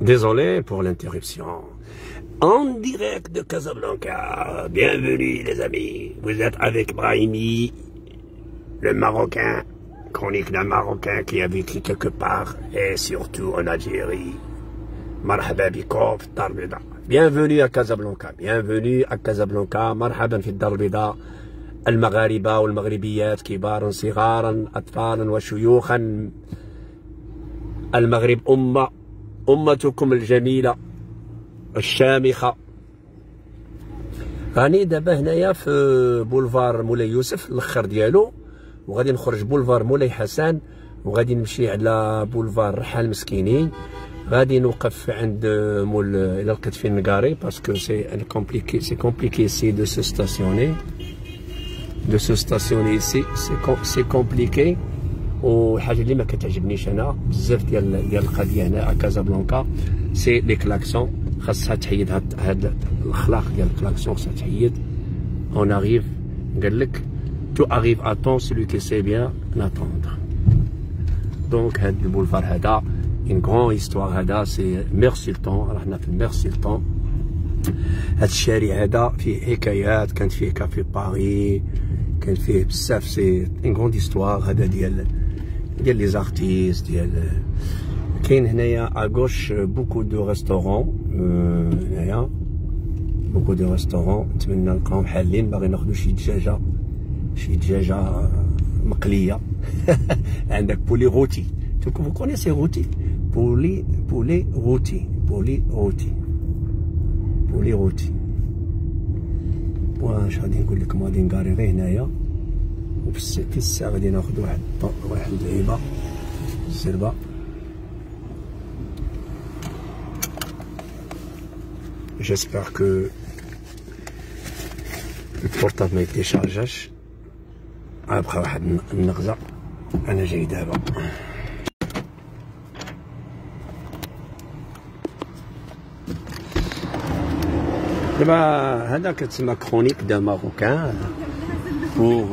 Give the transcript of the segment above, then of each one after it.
Désolé pour l'interruption. En direct de Casablanca. Bienvenue les amis. Vous êtes avec Brahimi, le Marocain, chronique d'un Marocain qui a vécu quelque part et surtout en Algérie. Marhaba bikom fi Dar Bida. Bienvenue à Casablanca. Bienvenue à Casablanca. مرحبا في الدار البيضاء. المغاربة والمغربيات كبارا صغارا أطفالا وشيوخا. المغرب أمتكم الجميلة الشامخة. راني دابا هنايا في بولفار مولاي يوسف الاخر ديالو، وغادي نخرج بولفار مولاي حسن، وغادي نمشي على بولفار رحال مسكيني. غادي نوقف عند مول الى لقيت فين نكاري باسكو سي كومبليكي سي دو سو ستاسيوني سي كومبليكي. والحاجه اللي ما كتعجبنيش انا بزاف ديال القضيه هنا على كازابلانكا سي لي كلاكسون. خاصها تحيد هاد الاخلاق ديال الكلاكسون، خاصها تحيد. اون اريف قال لك تو اريف ا طون سولي كي سي بيان ناتوندر. دونك هاد البولفار هذا اون غران هيستوار. هذا سي مير سلطان، رانا في مير سلطان. هاد الشارع هذا فيه حكايات، كانت فيه كافي باري، كان فيه بزاف. سي اون غران هيستوار هذا ديال لي زارتيست ديال. كاين هنايا اغوش بوكو دو ريستورون. هنايا بوكو دو ريستورون. نتمنى نلقاهم حالين. باغي ناخدو شي دجاجه مقليه. عندك بولي روتي. vous connaissez روتي؟ بولي روتي. واش غادي نقول لكم؟ غادي نكاري غير هنايا، وفي الساعه غادي ناخد واحد اللعيبه الزربه. J'espère que le portable ما يتيشارجاش. غنبقى واحد النغزه. انا جاي دابا. دابا هذا كتسمى كرونيك دا ماروكان بوغ.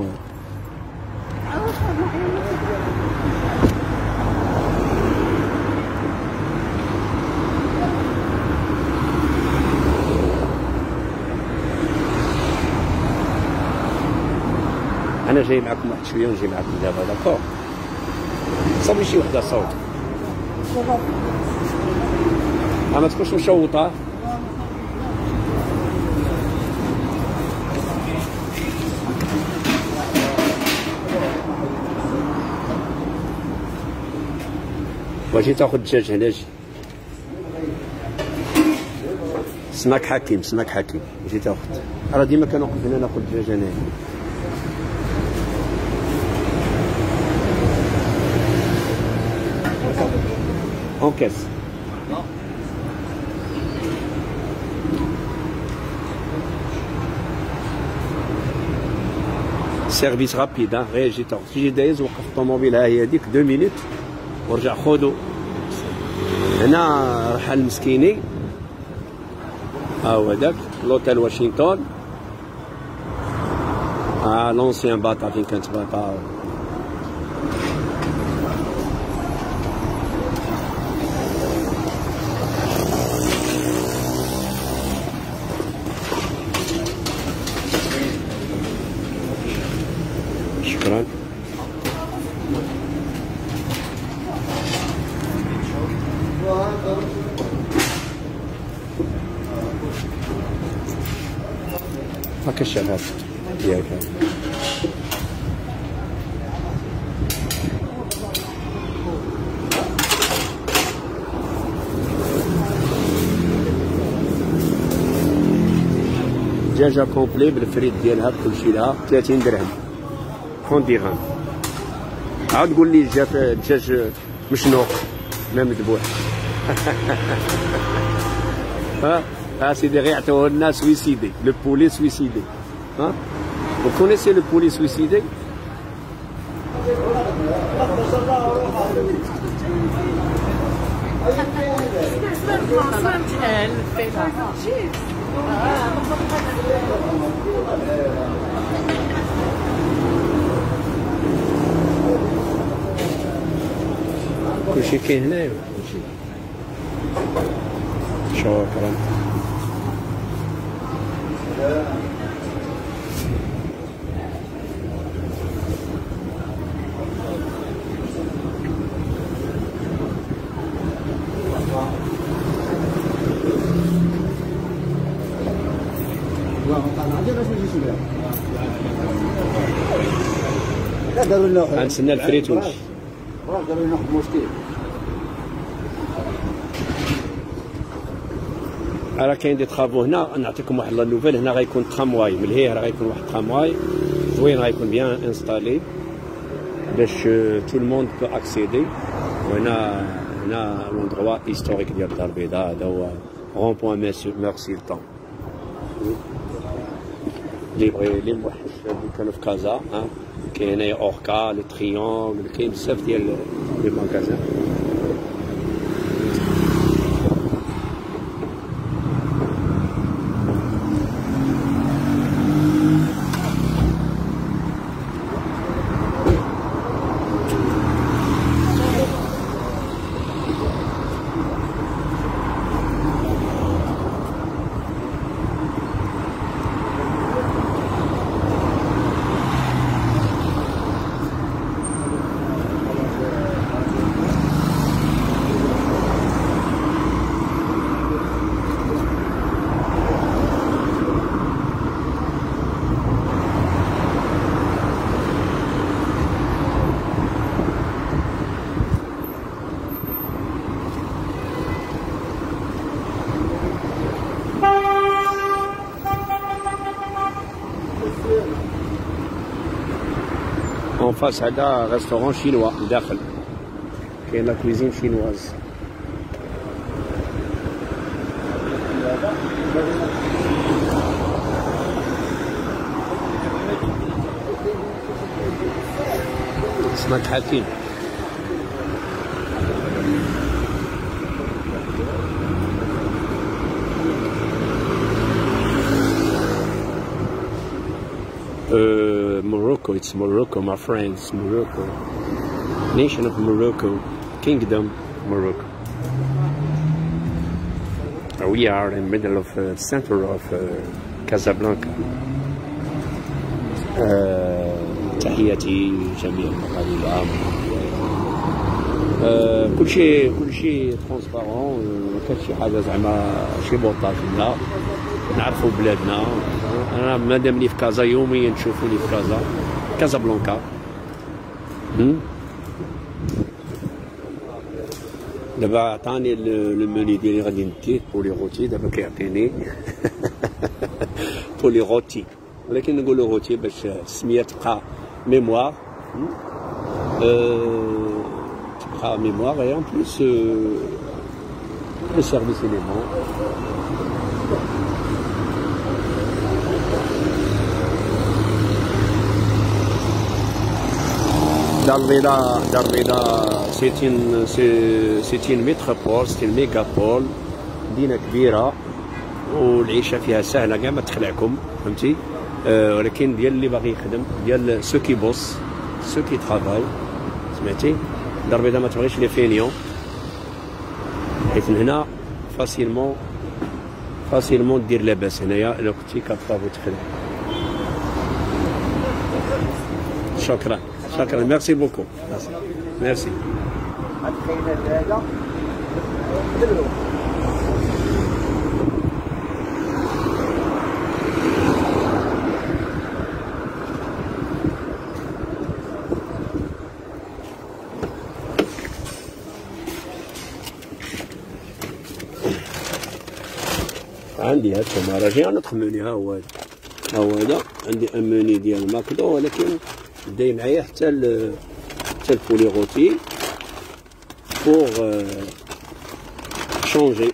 انا جاي معكم واحد شويه ونجي معكم دابا. داكور صاوبي شي وحده صوت. ما تكونش مشوطه. واجي تاخذ الدجاج هنا. جي سماك حكيم جي تاخذ. راه ديما كنوقف هنا ناخذ الدجاج هنا. اون كاس. سيرفيس رابيد. غير جي تاخذ. تيجي دايز وقف الطوموبيل. ها هي هذيك 2 مينوت ورجع خذو. هنا رحال مسكيني. ها هو داك لوتيل واشنطن. لونسيان باطا فين كانت باطا. شكرا. هاكا الشباب ديالك. دجاجة كومبلي بالفريد ديالها بكلشي لها 30 درهم 30 درهم. عاود قول لي جا الدجاج مشنوق ما مذبوح. ها سيدي غير عطوه لنا سويسيدي. لو بولي سويسيدي. ها vous connaissez le poulet suicidé؟ كلشي كاين هنايا كلشي. شكرا. غنتسنى الفريت ونمشي. داروا لنا واحد المشكل. راه كاين دي طرافو هنا. نعطيكم واحد لا نوفيل. هنا غيكون ترامواي من الهيه، راه غيكون واحد ترامواي زوين، غيكون بيان انستالي باش تو الموند بو اكسيدي. وهنا لوندروا هيستوريك ديال الدار البيضاء. هذا هو رون بوان ميرسي الطون اللي موحش اللي كانوا في كازا. كاين هنايا اوركا، لو تريونغل، كاين بزاف ديال لي ماكازان. اون فاس هذا ريستورون شينوا داخل، كاين لا كويزين شينواز. سمك حكيم. Morocco, it's Morocco, my friends, Morocco. Nation of Morocco, Kingdom Morocco. We are in the middle of the center of Casablanca. تحياتي جميع المقاهي العام. كل شيء ترونسبارون، ما كانش شي حاجه زعما شي بوطاج. لا، نعرفوا بلادنا. انا مادام لي في كازا يوميا تشوفوني في كازا، كازابلانكا. دابا عطاني الموني ديالي غادي نديه بولي روتي. دابا كيعطيني بولي روتي، ولكن نقولوا روتي باش السميه تبقى ميموار. تبقى ميموار اي ان بليس لو سيرفيس اليمون. دار البيضاء سيتين ميتروبول، سيتين ميغابول، مدينه كبيره والعيشه فيها سهله كاع ما تخلعكم، فهمتي. ولكن ديال اللي باغي يخدم، ديال سو كي بوس، سو كي ترافاي، سمعتي. دار البيضاء ما تبغيش لي فينيون، حيت هنا فاسيلمون دير لاباس. هنايا الا كنتي كطاب وتخلع. شكرا ميرسي بوكو. ميرسي. عندي هاد راجي نطخ موني. ها هو هذا عندي ان موني ديال ماكدو، ولكن داي معايا حتى البولي روتي بور شونجي.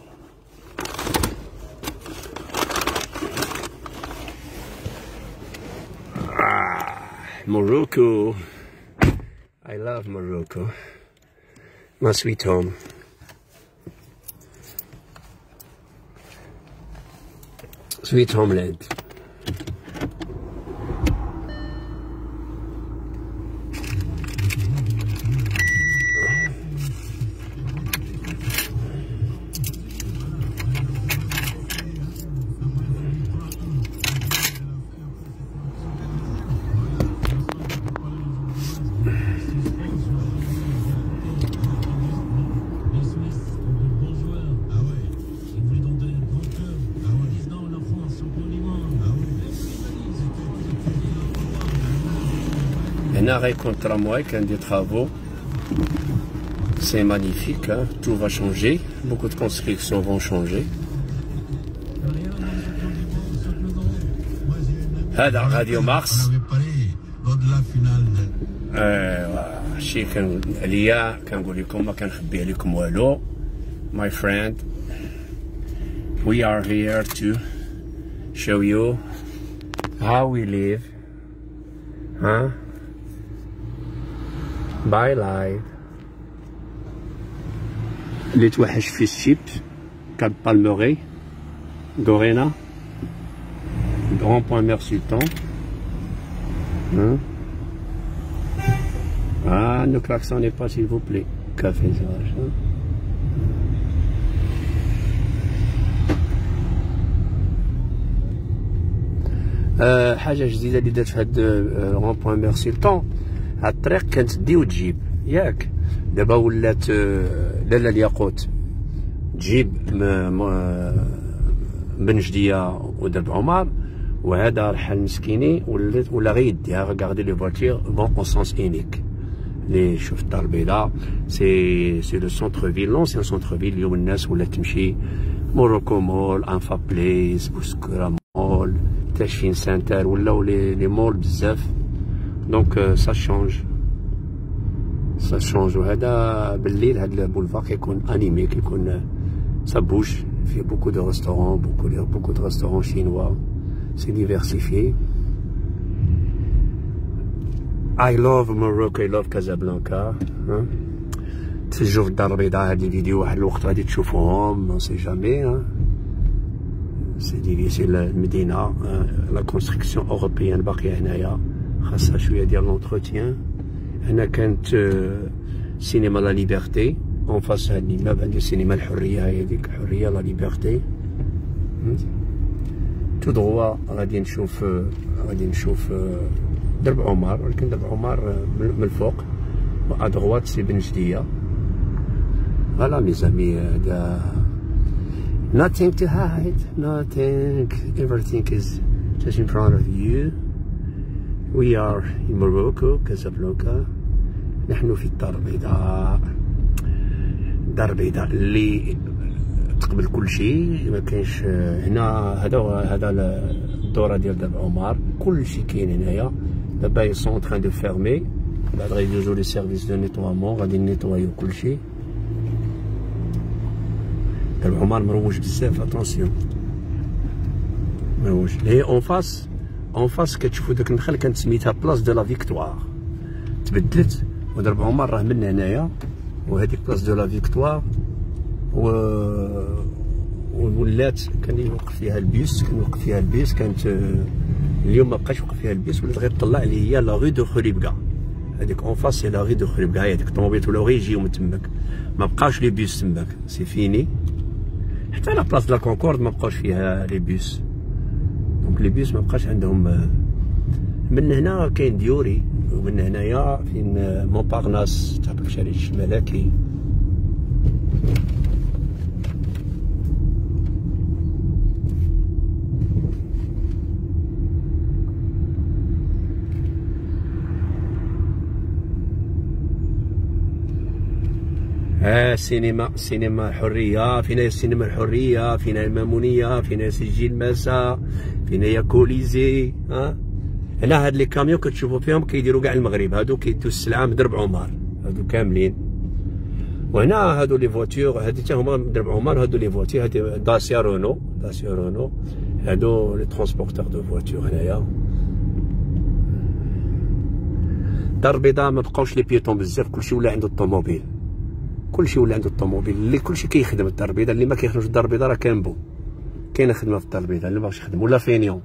Morocco. I love Morocco. My sweet home. Sweet homeland. هنا غيكون ترامواي كان دي ترافو. C'est magnifique, hein? Tout va changer, beaucoup de constructions vont changer. هذا راديو مارس. شي كان عليا كنقول لكم ما كنخبي عليكم والو. My friend, we are here to show you how we live, huh? By life. اللي توحش في الشيب كاب بالموري غورينا Grand Point Mère Sultan. Ah, ne klaxonnez pas s'il vous plaît. Café Zage. حاجة جديدة اللي درت في هاد Grand Point Mère Sultan. هاد الطريق كانت تدي وتجيب ياك. دابا ولات لالا الياقوت تجيب بن جدية ودرب عمر، وهذا رحل مسكيني ولا غير يديها. غاردي لي فواتير فون اون سونس اونيك. اللي شوف الدار البيضاء سي لو سونتر فيل، لونسيان سونتر فيل. اليوم الناس ولا تمشي موروكو مول، انفا بليس، بوسكورا مول، تاشفين سانتر، ولاو لي مول بزاف. دونك سا شونج. وهذا بالليل هذا البولفار كيكون انيمي، كيكون سا بوج فيه بوكو دو ريستورون، بوكو دو ريستورون شينوا. سي ديفيرسيفيي. I love Morocco, I love Casablanca. تسجلوا في الدار البيضاء هاد الفيديو واحد الوقت غادي تشوفوهم، ما سي جامي. سي المدينة لا كونستركسيون اوروبيان باقية هنايا، خاصها شوية ديال لونتروتيان. هنا كانت سينما لا ليبرتي اون فاس هاد الإمام، عندي سينما الحرية، هي ديك الحرية لا ليبرتي. تو دروا غادي نشوف درب عمر، ولكن درب عمر من الفوق. ادغوات سي بن جدية. فوالا مي زامي، هذا nothing to hide, nothing, everything is just in front of you. We are in Morocco, Casablanca. نحن في الدار البيضاء. الدار البيضاء اللي تقبل كل شيء، ما كاينش هنا. هذا الدورة ديال درب عمر، كل شيء كاين هنايا. دابا ils sont en train de fermer، بعد غيدوزو لي سيرفيس دو نيتوامون، غادي نيتوايو كل شيء. درب عمر مروج بزاف، اتونسيون مروج. هي اون فاس كتشوفو داك النخل كانت سميتها بلاص دو لا فيكتوار، تبدلت. ودرب عمر راه من هنايا، وهذيك بلاص دو لا فيكتوار ولات كان يوقف فيها البيس. كانت اليوم ما بقاش يوقف فيها البيس، ولات غير طلع اللي هي لا غي دو خريبكا. هذيك اون فاس سي لا غي دو خريبكا. هي هذيك الطوموبيلات ولاو غير يجيو من تماك، ما بقاوش لي بيس تماك، سي فيني. حتى لا بلاص لا كونكورد ما بقاوش فيها لي بيس. دونك لي بيس ما بقاش عندهم. من هنا كاين ديوري، ومن هنايا فين مونبارناس تاع الشارع الملكي. سينما الحرية. فينا السينما الحرية، فينا المامونية، فينا سجل مسا، فينا كوليزي. هنا هاد لي كاميون كتشوفو فيهم كيديرو كاع المغرب، هادو كيدو السلعة من درب عمر، هادو كاملين. وهنا هادو لي فواتور، هادي تا هما من درب عمر. هادو لي فواتور، هادي داسيا رونو، هادو لي ترونسبورتور دو فواتور هنايا. الدار البيضاء ما بقاوش لي بيتون بزاف، كلشي ولا عنده الطوموبيل. اللي كلشي كيخدم الدار البيضاء. اللي ما كيخدمش الدار البيضاء راه كامبو. كاينه خدمه في الدار البيضاء، اللي مابغاش يخدم ولا فينيون.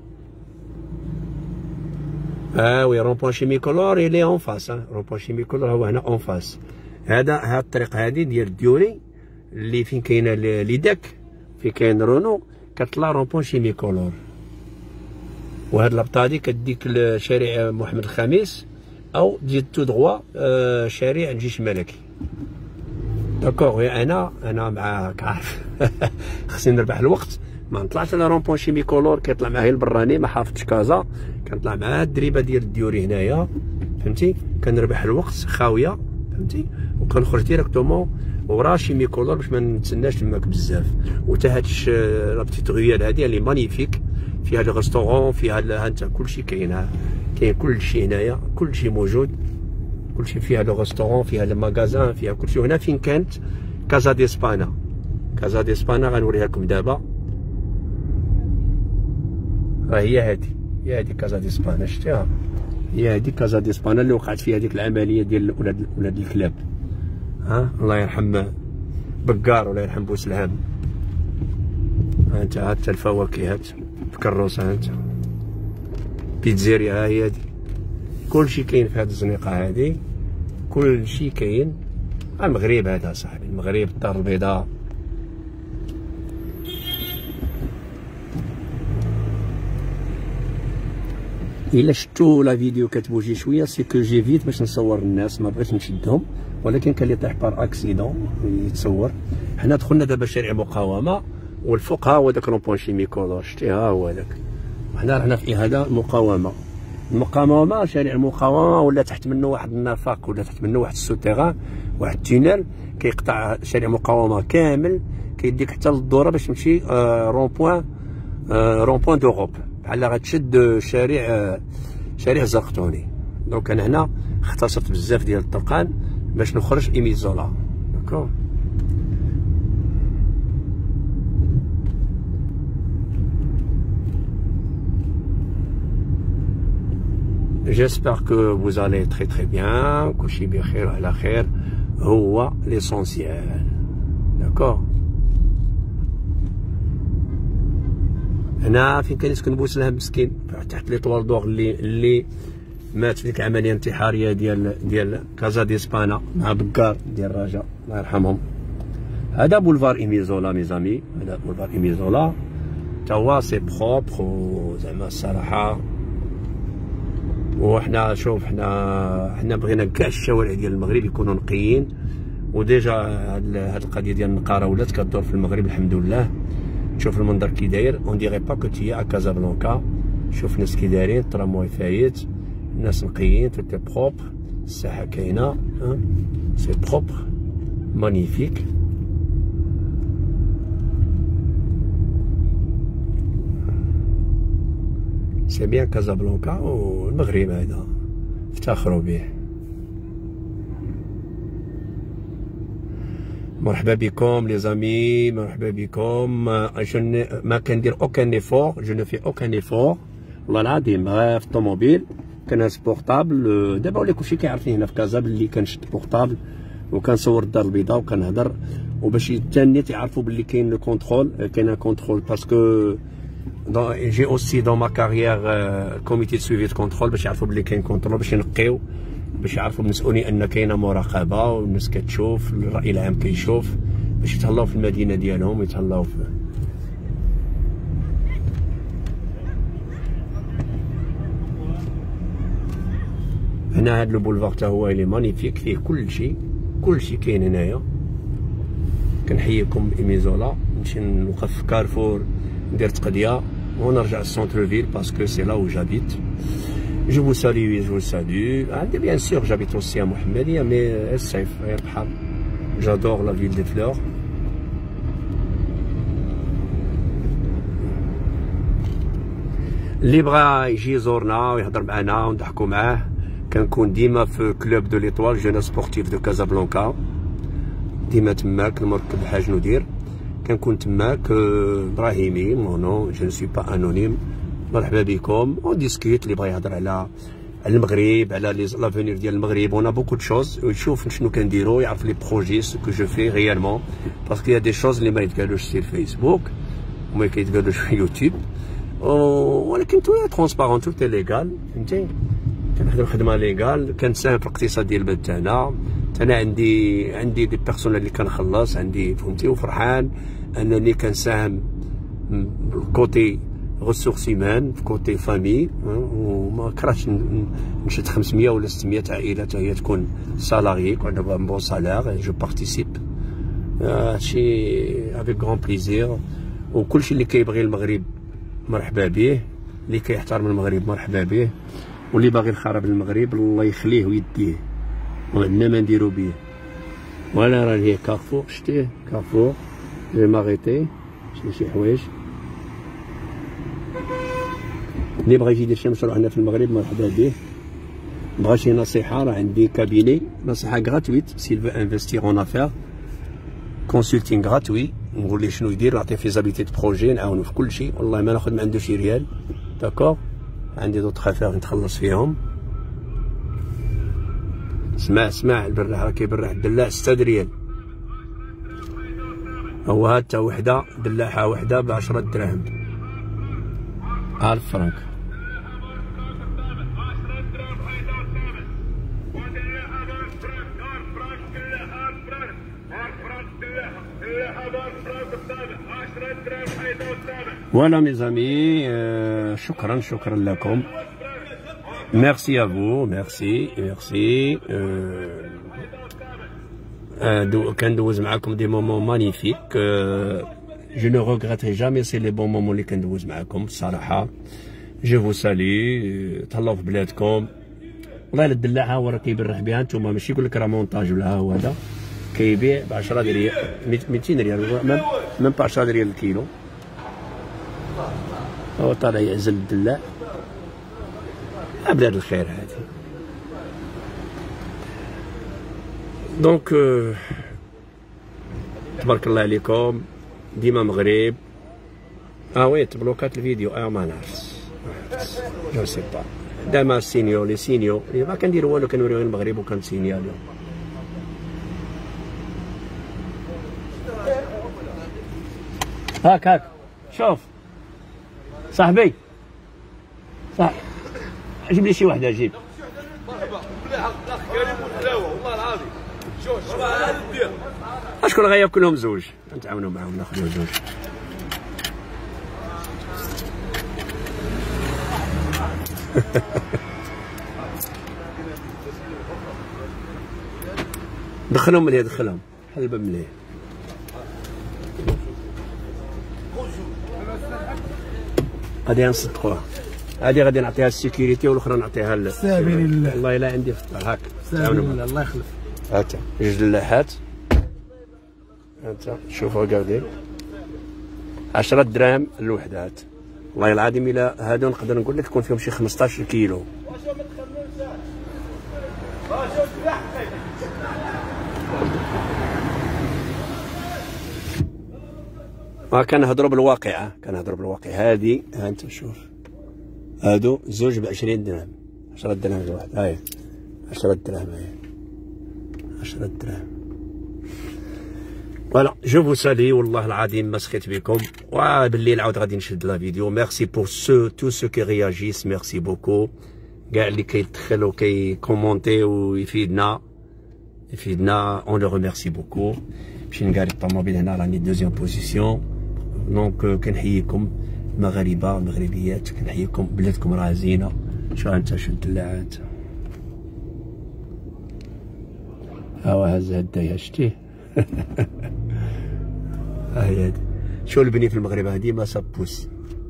وي رون بوان شيميكولور إلي اون فاس. رون بوان شيميكولور هو هنا اون فاس. هاد الطريق هادي ديال الديوري اللي فين كاينه ليداك، فين كاين رونو، كتطلع رون بوان شيميكولور. وهاد لابطادي كديك لشارع محمد الخامس، او تزيد تو دغوا شارع الجيش الملكي. داكوغ. انا معاك عارف. خصني نربح الوقت، ما نطلعش على رون بوان شيميكولور كيطلع معايا البراني، ما حافظتش كازا. كنطلع مع الدريبه ديال الديوري هنايا فهمتي، كنربح الوقت خاويه فهمتي، وكنخرج ديريكتومون ورا شي كولور باش ما نتسناش تماك بزاف. وتا هاد لا بتيت غيال هادي اللي مانيفيك، فيها لي ريستورون، فيها ها انت كلشي كاين، كاين كلشي هنايا، كلشي موجود، كلشي فيها لو ريستورون، فيها لي ماغازان، فيها كلشي. هنا فين كانت كازا ديسبانا، كازا ديسبانا غنوريها لكم دابا، راه هي هادي كازا ديسبانا، شتيها؟ هي هادي كازا ديسبانا اللي وقعت فيها ديك العمليه ديال ولاد الكلاب. الله يرحم بكار ولا يرحم بوسلهام. ها انت حتى الفواكهات بكروسه، ها انت بيتزيريا، ها هي هادي، كلشي كاين في هاد الزنيقه هادي، كلشي كاين. المغرب هذا صاحبي، المغرب الدار البيضاء. الا شفتو لا فيديو كتبوجي شويه سي كو جي فيت باش نصور الناس، ما بغيتش نشدهم، ولكن كان اللي طيح بار اكسيدون يتصور. حنا دخلنا دابا شارع مقاومه، والفوق ها هو داك رومبوان شيمي كولور، شتي ها هو داك. حنا رحنا في هذا المقاومه، المقاومه شارع المقاومه، ولا تحت منه واحد النفق، ولا تحت منه واحد السوتيغان، واحد التونيل كيقطع شارع المقاومه كامل، كيديك حتى للدوره باش تمشي رومبوان دوغوب، بحال غتشد شارع الزرقتوني. دونك انا هنا اختصرت بزاف ديال الطرقان باش نخرج ايميزولا. داكور. J'espère que vous allez très très bien. كلشي بخير وعلى خير، هو ليسونسيال. داكور. هنا فين كان يسكن بوسلهام مسكين، تحت ليطوال دور اللي مات في ديك العمليه الانتحاريه ديال كازا ديسبانا مع بكار ديال الرجاء الله يرحمهم. هذا بولفار ايميزولا ميزامي، هذا بولفار ايميزولا تا هو سي بروبر، وزعما الصراحه. وحنا شوف حنا بغينا كاع الشوارع ديال المغرب يكونوا نقيين، وديجا هاد القضيه ديال النقاره ولات كدور في المغرب الحمد لله. شوف المنظر كي داير، اون ديغي با كو تي ا كازابلانكا. شوف الناس كي دايرين، الترامواي فايت، الناس نقيين، توت بروبر، الساحه كاينه، سي بروبر مانيفيك. سي بيان كازابلانكا، والمغرب هذا افتخروا به. مرحبا بكم لي زامي، مرحبا بكم. ما كندير اوكان ايفور، جو نو في اوكان ايفور والله العظيم. في الطوموبيل كنهز بورطابل، دابا ولا كلشي كيعرفني هنا في كازا بلي كنشد بورطابل وكنصور الدار البيضاء وكنهضر، وباش حتى الناس يعرفوا بلي كاين لو كونترول، كاين كونترول باسكو جي اوسي دون ما كارير كوميتي دو سويفي دو كونترول، باش يعرفوا بلي كاين كونترول، باش ينقيو، باش يعرفوا المسؤولين ان كاينه مراقبه، والناس كتشوف، الراي العام كيشوف، باش يتهلاو في المدينه ديالهم، يتهلاو في هنا. هاد لو بولفار تا هو اللي مانيفيك، فيه كلشي كاين هنايا. كنحييكم ايميزولا. نمشي نوقف في كارفور، ندير تقضيه ونرجع للسونتر فيل باسكو سي لا او جابيت. Je vous salue, je vous salue. Bien sûr, j'habite aussi à Mohamedia, mais c'est safe, البحر. J'adore la ville des fleurs. اللي بغا يجي يزورنا ويهضر معنا ونضحكوا معاه، كنكون ديما في كلوب دو ليطوال جوناس سبورتيف دو كازابلانكا، ديما تماك المركب الحاج ندير، كنكون تماك. ابراهيمي مونو، جو نسوي با انونيم. مرحبا بكم. اون ديسكوت اللي بغا يهضر على المغرب، على لافونير ديال المغرب، اون بوكو دو شوز، ويشوف شنو كنديرو، يعرف لي بروجي سو كو جو في ريالمون، باسكو يا دي شوز اللي ما يتقالوش في فيسبوك وما كيتقالوش في يوتيوب، ولكن تو ترونسبارون، تو تي ليغال. فهمتي، كنخدم خدمه ليغال، كنساهم في الاقتصاد ديال البلد تاعنا. انا عندي دي بيرسونال اللي كنخلص، عندي فهمتي، وفرحان انني كنساهم بالكوتي ressources humaines في كوتي فامي، وما كرهتش نشد 500 ولا 600 عائله حتى هي تكون سالاريي، يكون عندها بون سالير. جو بارتيسيب، هادشي افيك غون بليزير. وكلشي اللي كيبغي المغرب مرحبا به، اللي كيحترم المغرب مرحبا به، واللي باغي الخراب المغرب الله يخليه ويديه وعندنا ما نديرو بيه. ولا راه هي كارفور، شتيه كارفور جي ماغيتي شي حوايج. اللي بغى يجي يدير شي مشروع هنا في المغرب مرحبا به. بغا شي نصيحه راه عندي كابيني نصيحه غراتويت سيل فو انفستيغ اون افير كونسلتينغ غراتوي. نقول ليه شنو يدير، نعطيه فيزابيليتي دو بروجي، نعاونو في كل شيء، والله ما ناخذ ما عنده شي ريال. داكور عندي دوطخ افير نتخلص فيهم. اسمع البراح راه كيبرح الدلاع 6 ريال، هو هاد تا وحده دلاحه وحده ب10 دراهم 1000 فرنك. Voilà mes amis, شكرا لكم. Merci à vous, merci. كندوز معكم دي مومون مانيفيك. Je ne regretterai jamais c'est les bons moments اللي كندوز معكم الصراحة. Je vous salue. تهلاو في بلادكم. والله الدلاعة هو راه كيبرح بها، نتوما ماشي يقول لك راه مونتاج ولا ها هو هذا كيبيع ب 10 ريال 200 ريال ميم با 10 ريال الكيلو. هو طالع يعزل الدلاع. بلاد الخير هذه. دونك تبارك الله عليكم ديما مغرب. وي تبلوكات الفيديو ما نعرفش جو سي با. دابا السينيو لي سينيو اللي ما كنديرو والو كنوريو غير المغرب وكنسينيا اليوم. هاك شوف صاحبي صح جيب لي شي وحده جيب. شكون غياكلهم زوج نتعاونوا معاهم ناخذوا زوج. دخلهم مليح دخلهم حلبة مليح. غادي نصدقوها، هادي غادي نعطيها السيكوريتي والاخرى نعطيها سابين الله. والله الا عندي في الدار هاك سابين الله يخلف. هاتا جوج دلاحات هاتا شوفوا كاردين 10 دراهم الوحدات. والله العظيم الا هادو نقدر نقول لك يكون فيهم شي 15 كيلو. كنهضروا بالواقع هادي ها انت شوف هادو زوج ب20 درهم 10 دراهم الواحد. هاي 10 دراهم هاي 10 دراهم. فوالا جو فو سالي والله العظيم ما سخيت بكم. وبالليل عاود غادي نشد لا فيديو. ميرسي بور تو سو كي رياجيس، ميرسي بوكو كاع اللي كيدخل وكي كومونتي ويفيدنا اون لو ريميرسي بوكو. نمشي نقاري الطوموبيل هنا راني دوزيام بوزيسيون. دونك كنحييكم المغاربه المغربيات، كنحييكم بلادكم راه زينه. شو انت شو الدلاعات هاو هز هدايا شتيه. هاي هادي شو البني في المغرب هادي ما سابوس.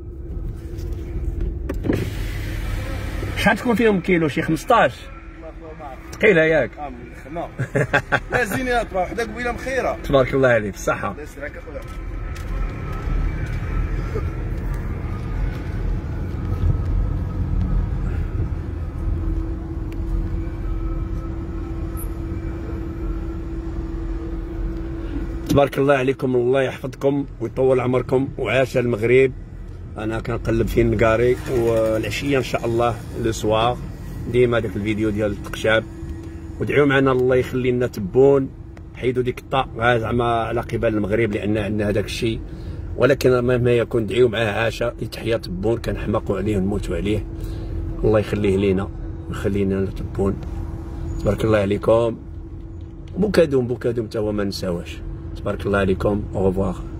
شحال تكون فيهم كيلو؟ شي 15 ثقيله ياك؟ خدمه لا زينات راه وحده قبيله مخيره. تبارك الله عليك بالصحه. تبارك الله عليكم، الله يحفظكم ويطول عمركم وعاش المغرب. انا كنقلب في النقاري والعشيه ان شاء الله لو سوار ديما داك الفيديو ديال التقشاب. ودعيو معنا الله يخلي لنا تبون، حيدوا ديك الطاق زعما على قبال المغرب لان عندنا هذاك الشيء. ولكن مهما يكون دعيو معاه عاشه تحيا تبون، كنحماقوا عليه ونموتوا عليه. الله يخليه لينا ويخلي لنا تبون. تبارك الله عليكم. بوكادوم تا هو ما نساوهش. تبارك الله عليكم. au revoir.